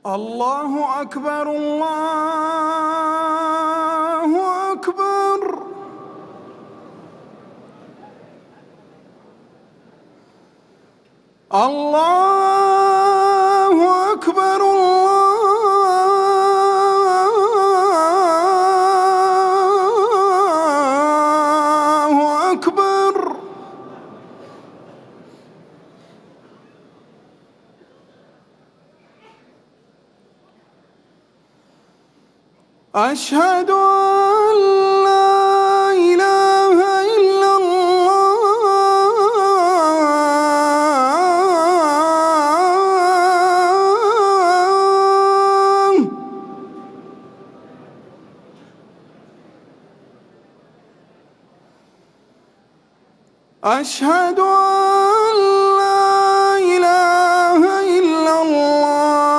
الله أكبر الله أكبر. الله أكبر الله أكبر. أشهد أن لا إله إلا الله. أشهد أن لا إله إلا الله.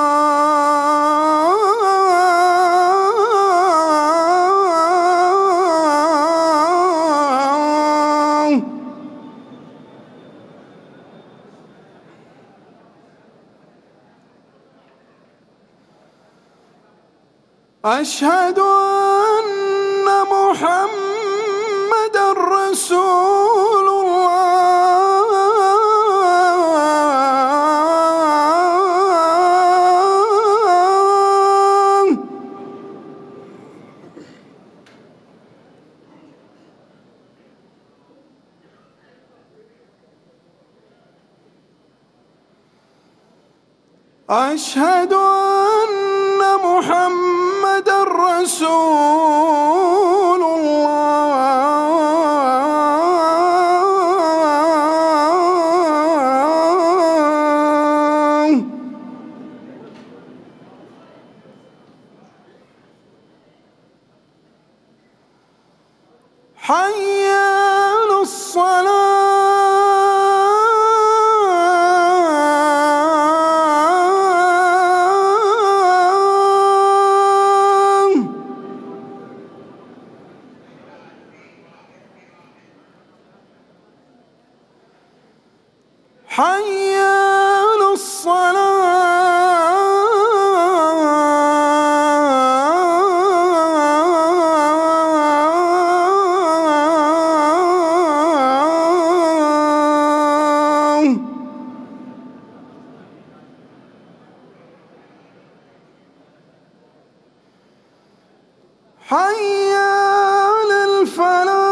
أشهد أن محمدًا رسول الله. أشهد أن محمدًا رسول الله. حي على الصلاة. حي على الصلاة. حي على الفلاح.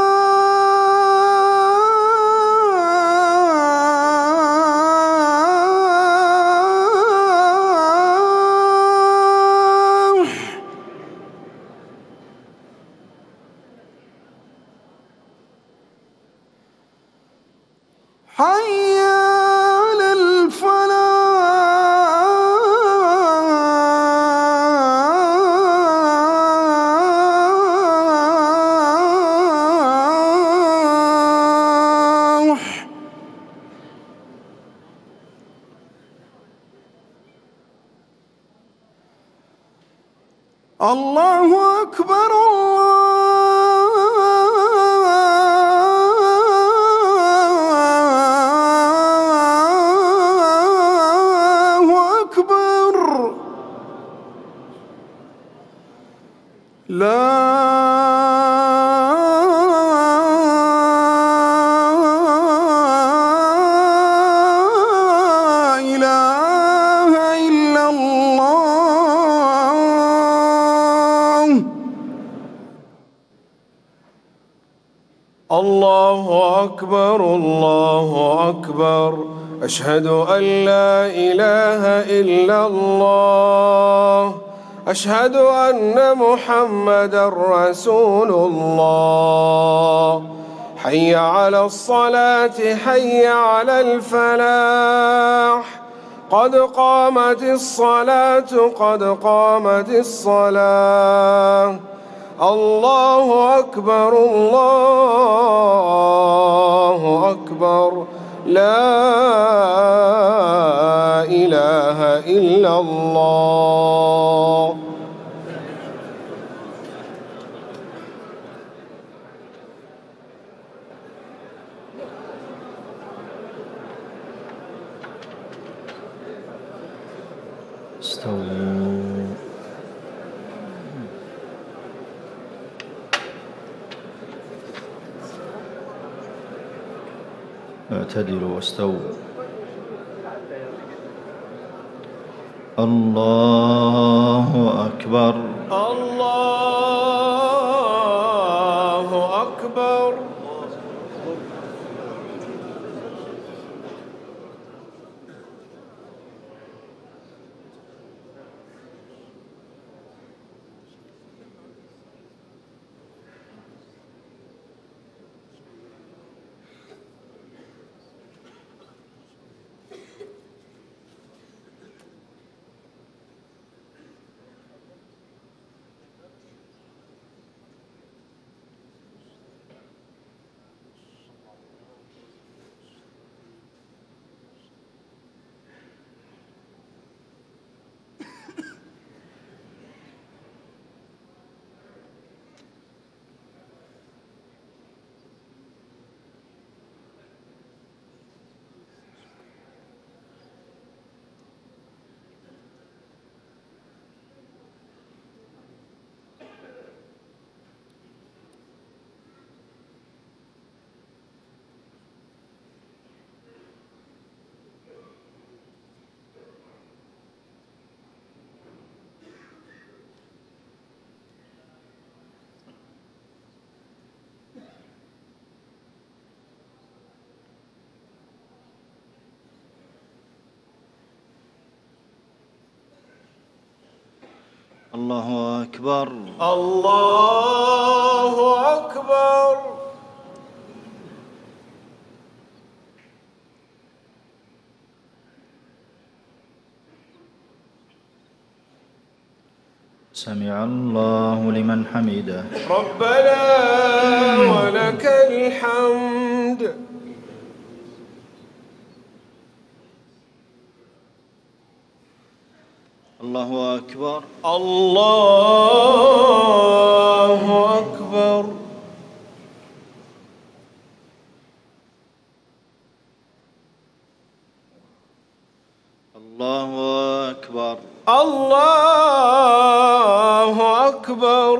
حي على الفلاح. الله أكبر الله أكبر. لا إله إلا الله. الله أكبر الله أكبر. أشهد أن لا إله إلا الله. أشهد أن محمدًا رسول الله. حي على الصلاة حي على الفلاح. قد قامت الصلاة قد قامت الصلاة. الله أكبر الله أكبر. لا إله إلا الله. استووا. اعتدلوا واستووا. الله أكبر. الله أكبر. الله أكبر. الله أكبر. سمع الله لمن حمده. ربنا ولك الحمد. الله أكبر. الله أكبر. الله أكبر. الله أكبر.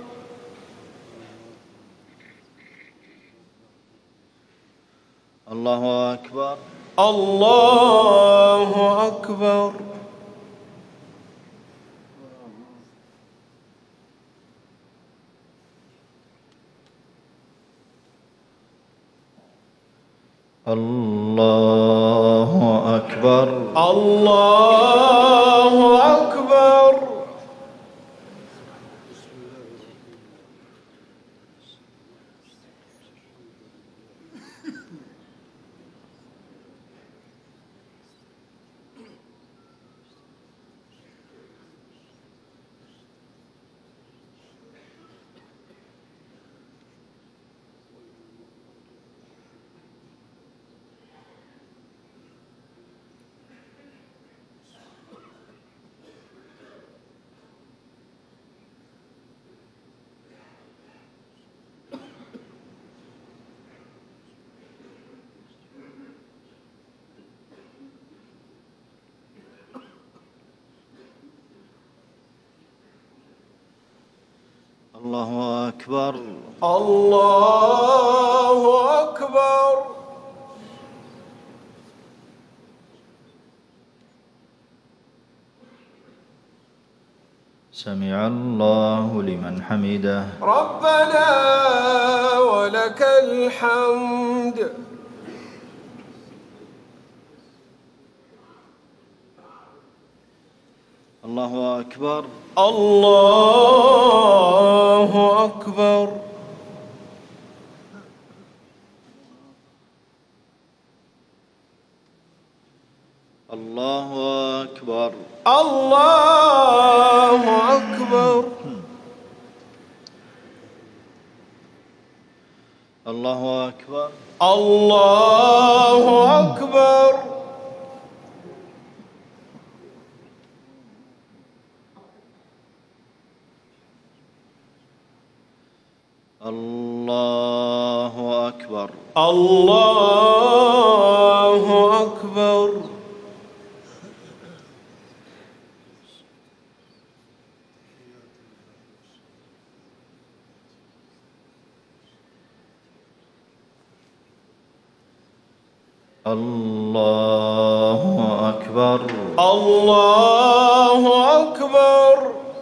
الله أكبر. الله أكبر. الله أكبر. الله أكبر. الله أكبر. الله أكبر. سمع الله لمن حمده. ربنا ولك الحمد. الله أكبر. الله أكبر. الله أكبر. الله أكبر. الله أكبر. الله أكبر. الله أكبر. الله أكبر. الله أكبر. الله أكبر.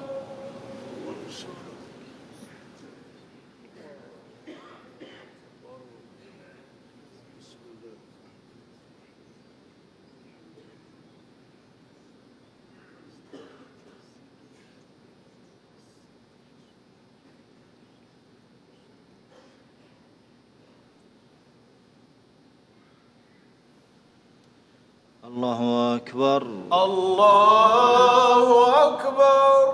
الله أكبر. الله أكبر.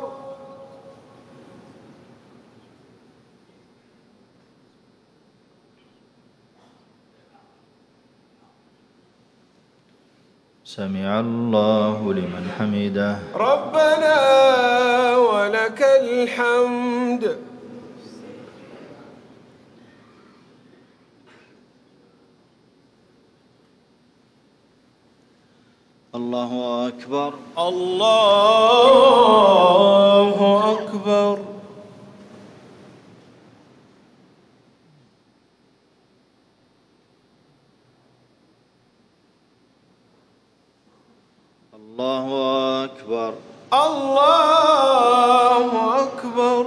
سمع الله لمن حمده. ربنا ولك الحمد. الله أكبر. الله أكبر. الله أكبر. الله أكبر.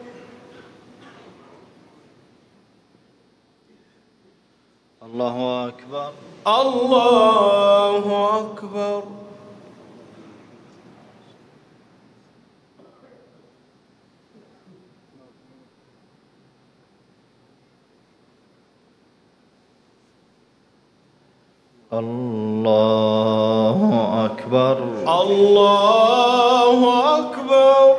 الله أكبر. الله أكبر. الله أكبر. الله أكبر.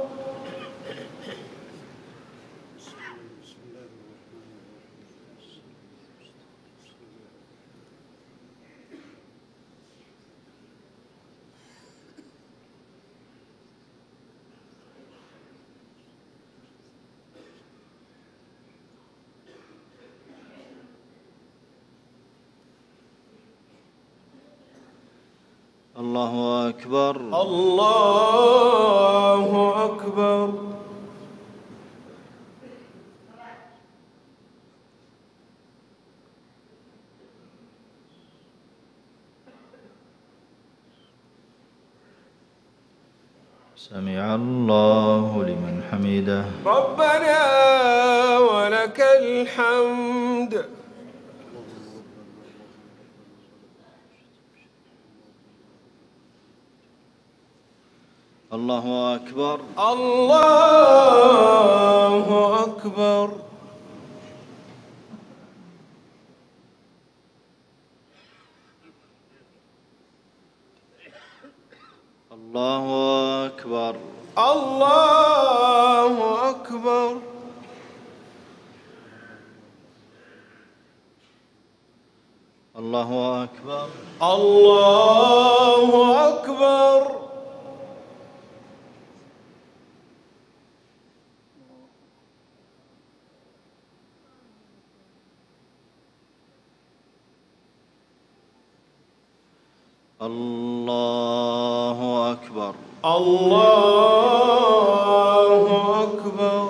الله أكبر. الله أكبر. سمع الله لمن حمده. ربنا ولك الحمد. الله أكبر. الله أكبر. الله أكبر. الله أكبر. الله أكبر. الله أكبر. الله أكبر. الله أكبر.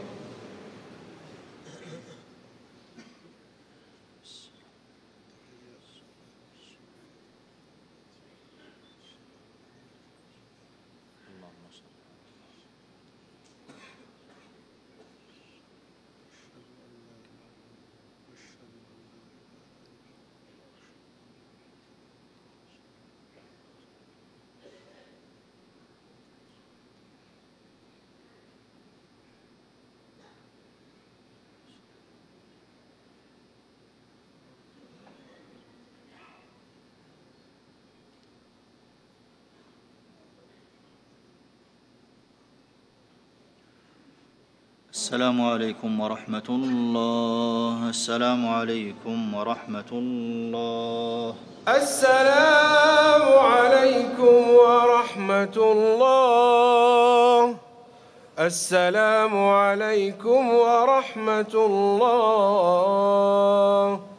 السلام عليكم ورحمة الله. السلام عليكم ورحمة الله. السلام عليكم ورحمة الله. السلام عليكم ورحمة الله.